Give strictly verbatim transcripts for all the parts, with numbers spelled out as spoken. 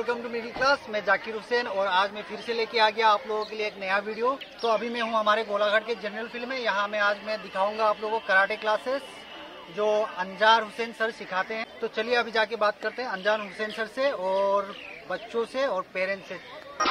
Welcome to middle class. मैं जाकिर हुसैन और आज मैं फिर से लेके आ गया आप लोगों के लिए एक नया वीडियो। तो अभी मैं हूँ हमारे गोलाघाट के जनरल फील्ड में। यहाँ मैं आज मैं दिखाऊंगा आप लोगों को कराटे क्लासेस जो अंजार हुसैन सर सिखाते हैं। तो चलिए अभी जाके बात करते हैं अंजार हुसैन सर से और बच्चों से और पेरेंट्स से।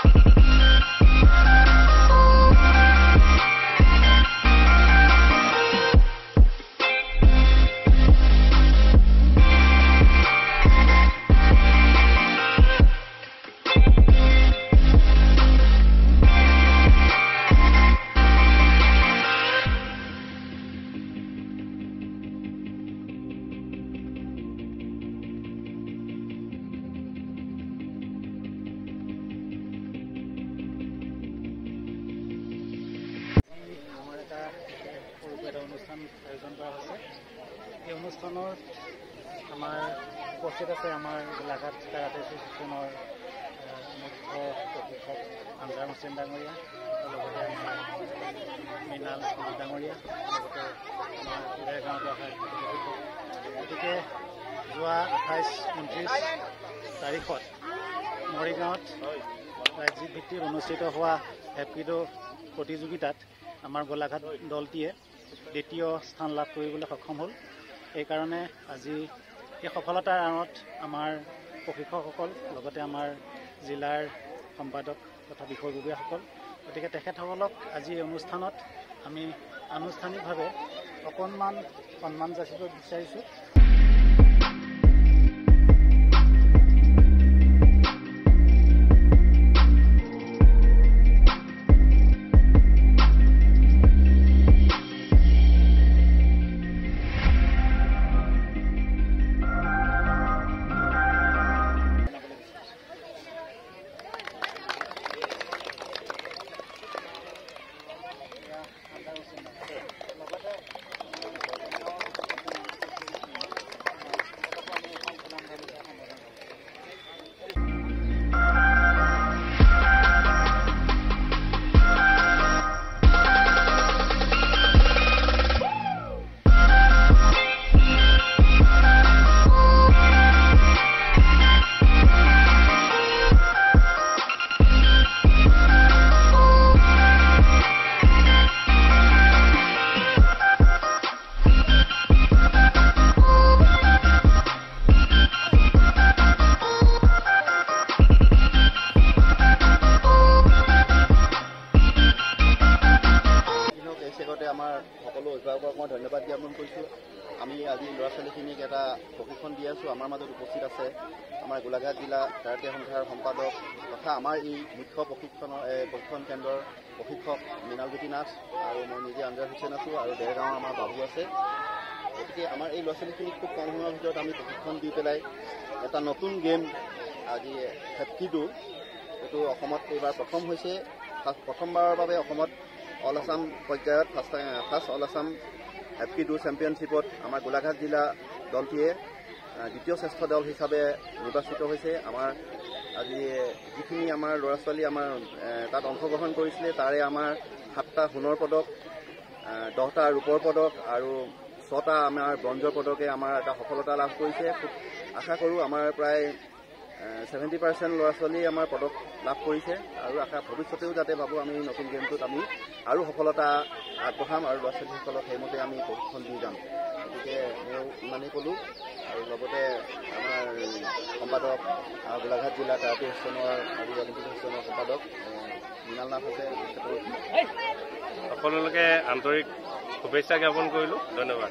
আয়োজন কৰা হৈছে। এই অনুষ্ঠানত আমাৰ উপস্থিত আছে আমাৰ গোলাঘাট কাৰাটে এছ'চিয়েশ্যনৰ মুখ্য প্ৰশিক্ষক আনজাৰ হুছেইন ডাঙৰীয়া, লগতে আমাৰ মৃণাল ডাঙৰীয়া, লগতে আমাৰ দেৰগাঁৱত অহা প্ৰশিক্ষক। গতিকে যোৱা আঠাইছ ঊনত্ৰিছ তাৰিখত মৰিগাঁৱত ৰাজ্যিক ভিত্তিত অনুষ্ঠিত হোৱা হেপিডো প্ৰতিযোগিতাত আমাৰ গোলাঘাট দলটিয়ে দ্বিতীয় স্থান লাভ কৰিবলৈ সক্ষম হ'ল। এইকাৰণে আজি এই সফলতাৰ আঁৰত আমাৰ প্ৰশিক্ষকসকল, লগতে আমাৰ জিলাৰ সম্পাদক তথা বিষয়ববীয়াসকল। গতিকে তেখেতসকলক আজি এই অনুষ্ঠানত আমি আনুষ্ঠানিকভাৱে অকণমান সন্মান যাচিব বিচাৰিছোঁ। সকলো অভিভাৱকক মই ধন্যবাদ জ্ঞাপন কৰিছোঁ। আমি আজি ল'ৰা ছোৱালীখিনিক এটা প্ৰশিক্ষণ দি আছোঁ। আমাৰ মাজত উপস্থিত আছে আমাৰ গোলাঘাট জিলা কাৰাটে সন্থাৰ সম্পাদক তথা আমাৰ এই মুখ্য প্ৰশিক্ষণৰ প্ৰশিক্ষণ কেন্দ্ৰৰ প্ৰশিক্ষক মৃণালজ্যোতি নাথ আৰু মই নিজে আনজাৰ হুছেইন আছোঁ আৰু ডেৰগাঁৱৰ আমাৰ বাবু আছে। গতিকে আমাৰ এই ল'ৰা ছোৱালীখিনিক খুব কম সময়ৰ ভিতৰত আমি প্ৰশিক্ষণ দি পেলাই এটা নতুন গেম আজি হেপকিডো, এইটো অসমত এইবাৰ প্ৰথম হৈছে। প্ৰথমবাৰৰ বাবে অসমত অল আছাম পৰ্যায়ত first first all Assam hapkido চেম্পিয়নশ্বিপত আমাৰ গোলাঘাট জিলা দলটিয়ে দ্বিতীয় শ্ৰেষ্ঠ দল হিচাপে নিৰ্বাচিত হৈছে। আমাৰ আজি যিখিনি আমাৰ ল'ৰা ছোৱালী আমাৰ তাত অংশগ্ৰহণ কৰিছিলে তাৰে আমাৰ সাতটা সোণৰ পদক, দহটা ৰূপৰ পদক আৰু ছটা আমাৰ ব্ৰঞ্জৰ পদকে আমাৰ এটা সফলতা লাভ কৰিছে। খুব আশা কৰোঁ আমাৰ প্ৰায় ছেভেণ্টি পাৰ্চেণ্ট ল'ৰা ছোৱালীয়ে আমাৰ পদক লাভ কৰিছে আৰু আশা ভৱিষ্যতেও যাতে ভাবোঁ আমি নতুন গেমটোত আমি আৰু সফলতা আগবঢ়াম আৰু ল'ৰা ছোৱালীসকলক সেইমতে আমি প্ৰশিক্ষণ দি যাম। গতিকে মই ইমানেই ক'লোঁ আৰু লগতে আমাৰ সম্পাদক গোলাঘাট জিলা কাৰাটে এছ'চিয়েশ্যনৰ আৰু অলিম্পিক এছ'চিয়েশ্যনৰ সম্পাদক মৃণাল নাথ আছে, সকলোকে আন্তৰিক শুভেচ্ছা জ্ঞাপন কৰিলোঁ। ধন্যবাদ।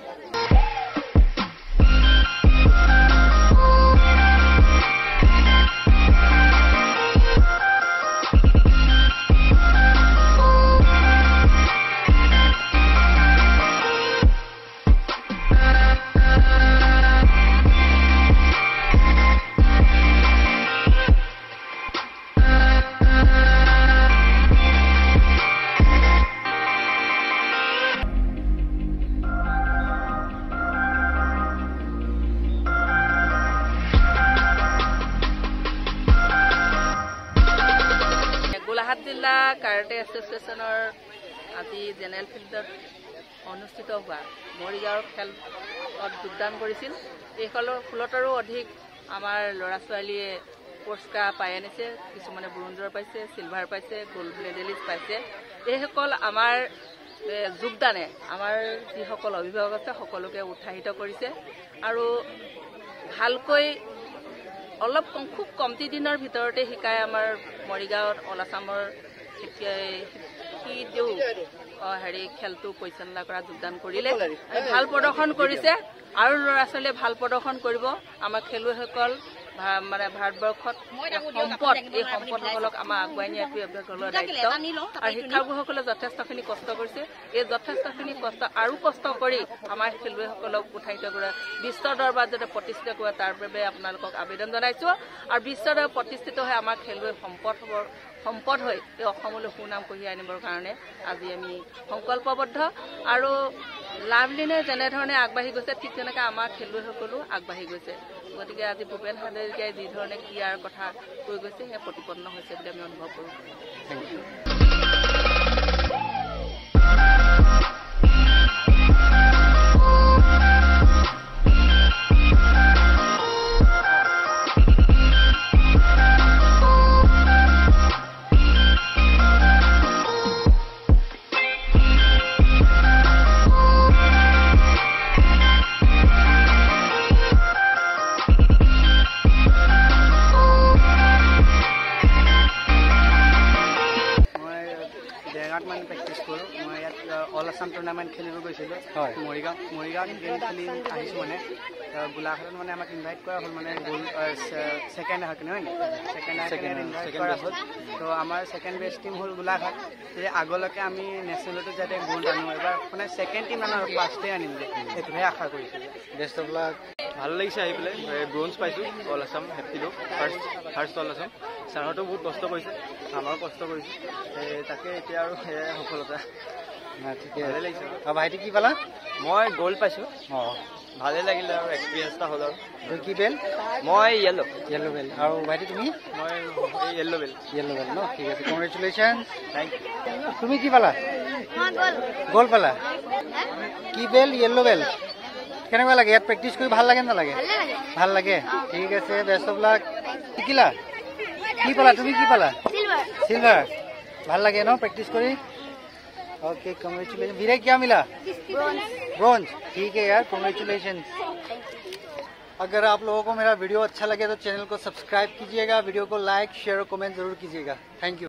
গোলাঘাট জিলা কাৰাটে এছ'চিয়েশ্যনৰ আজি জেনেৰেল ফিল্ডত অনুষ্ঠিত হোৱা মৰিগাঁৱৰ খেলত যোগদান কৰিছিল। এই ফলতৰো অধিক আমাৰ ল'ৰা ছোৱালীয়ে পুৰস্কাৰ পাই আনিছে, কিছুমানে ব্ৰঞ্জৰ পাইছে, চিলভাৰ পাইছে, গ'ল্ড মেডেলিষ্ট পাইছে। এইসকল আমাৰ যোগদানে আমাৰ যিসকল অভিভাৱক আছে সকলোকে উৎসাহিত কৰিছে আৰু ভালকৈ অলপ খুব কমটি দিনৰ ভিতৰতে শিকাই আমাৰ মৰিগাঁৱত অল আছামৰ শিকিও হেৰি খেলটো পৰিচালনা কৰা যোগদান কৰিলে, ভাল প্ৰদৰ্শন কৰিছে আৰু ল'ৰা ছোৱালীয়ে ভাল প্ৰদৰ্শন কৰিব। আমাৰ খেলুৱৈসকল মানে ভাৰতবৰ্ষত সম্পদ, এই সম্পদসকলক আমাৰ আগুৱাই নিয়াটো অভিভাৱকৰ দায়িত্ব আৰু শিক্ষাগুৰুসকলে যথেষ্টখিনি কষ্ট কৰিছে। এই যথেষ্টখিনি কষ্ট আৰু কষ্ট কৰি আমাৰ খেলুৱৈসকলক উৎসাহিত কৰে, বিশ্ব দৰবাৰত যাতে প্ৰতিষ্ঠিত কৰে তাৰ বাবে আপোনালোকক আবেদন জনাইছো। আৰু বিশ্ব দৰবাৰত প্ৰতিষ্ঠিত হৈ আমাৰ খেলুৱৈ সম্পদ হ'ব সম্পদ হৈ এই অসমলৈ সুনাম কঢ়িয়াই আনিবৰ কাৰণে আজি আমি সংকল্পবদ্ধ। আৰু লাভলীনে যেনেধৰণে আগবাঢ়ি গৈছে ঠিক তেনেকৈ আমাৰ খেলুৱৈসকলো আগবাঢ়ি গৈছে। গতিকে আজি ভূপেন হাজৰিকাই যি ধৰণে ক্ৰীড়াৰ কথা কৈ গৈছে সেয়া প্ৰতিপন্ন হৈছে বুলি আমি অনুভৱ কৰোঁ। Thank U. মানে প্ৰেক্টিছ কৰোঁ। মই ইয়াত অল আছাম টুৰ্ণামেণ্ট খেলিব গৈছিলোঁ মৰিগাঁও মৰিগাঁৱত গেম খেলি আহিছোঁ। মানে গোলাঘাটত মানে আমাক ইনভাইট কৰা হ'ল, মানে গ'ল্ড ছেকেণ্ড আহাৰ কাৰণে হয় নে ছেকেণ্ড আহাৰ কাৰণে ইনভাইট কৰা হ'ল। তো আমাৰ ছেকেণ্ড বেষ্ট টিম হ'ল গোলাঘাট। যে আগলৈকে আমি নেশ্যনেলতো যাতে গ'ল্ড আনো, এবাৰ মানে ছেকেণ্ড টিম আনো আৰু ফাৰ্ষ্টে আনিম যে সেইটোহে আশা কৰিছোঁ। Best of luck. ভাল লাগিছে আহি পেলাই, ব্ৰঞ্জ পাইছোঁ অল আছাম হেপ্পিলো ফাৰ্ষ্ট ফাৰ্ষ্ট অল আছাম। ছাৰহঁতেও বহুত কষ্ট কৰিছে, আমাৰো কষ্ট কৰিছে, তাকে এতিয়া আৰু সেয়াই সফলতা। ঠিকে ভালেই লাগিছে। আৰু ভাইটি কি পালা? মই গ'ল্ড পাইছোঁ, অঁ ভালেই লাগিলে আৰু এক্সপিৰিয়েঞ্চ এটা হ'ল। আৰু তুমি কি বেল? মই য়েল্ল' য়েল্ল' বেল। আৰু ভাইটি তুমি? মই এই য়েল্ল' বেল। য়েল্ল' বেল ন, ঠিক আছে, কংগ্ৰেচুলেশ্যন। Thank U. তুমি কি পালা? গ'ল্ড পালা। কি বেল? য়েল্ল' বেল। কেনেকুৱা লাগে ইয়াত প্ৰেক্টিচ কৰি? ভাল লাগে নালাগে? ভাল লাগে, ঠিক আছে, বেষ্ট অফ লাক। শিকিলা? কি পালা? তুমি কি পালা? सिल्वर। ভাল লাগে न प्रैक्टिस करी? Okay, congratulation. विनय क्या मिला? ब्रॉन्ज। ठीक है यार, कांग्रेचुलेशन। अगर आप लोगों को मेरा वीडियो अच्छा लगे तो चैनल को सब्सक्राइब कीजिएगा, वीडियो को लाइक शेयर और कमेंट जरूर कीजिएगा। Thank you.